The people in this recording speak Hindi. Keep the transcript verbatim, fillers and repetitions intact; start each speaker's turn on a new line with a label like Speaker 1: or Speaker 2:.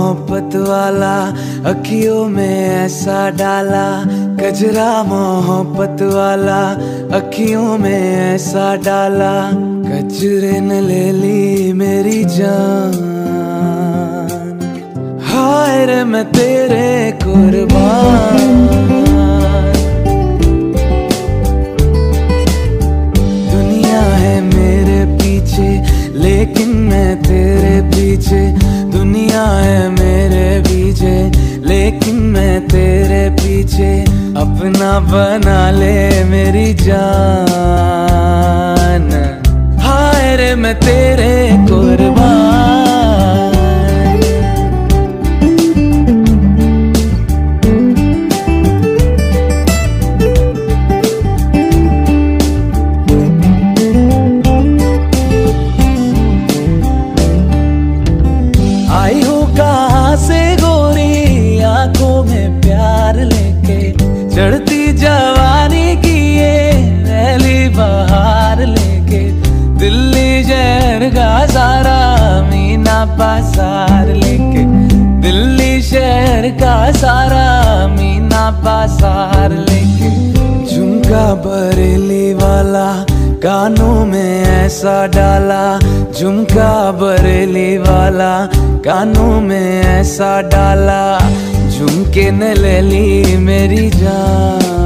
Speaker 1: मोहब्बत वाला अखियों में ऐसा डाला, कजरा मोहब्बत वाला अखियों में ऐसा डाला, कजरे ने ले ली मेरी जान। हाय रे मैं तेरे कुर्बान, दुनिया है मेरे पीछे लेकिन मैं तेरे पीछे, दुनिया है मेरे पीछे लेकिन मैं तेरे पीछे, अपना बना ले मेरी जान। हाय रे मैं तेरे कुर्बान। आई हो कहाँ से गोरी आंखों में प्यार लेके, चढ़ती जवानी की ये पहली बहार लेके, दिल्ली शहर का सारा मीना बाजार लेके, दिल्ली शहर का सारा मीना बाजार लेके, झुमका बरेली वाला कानों में ऐसा डाला, झुमका बरेली वाला कानों में ऐसा डाला, झुमके ने ले ली मेरी जान।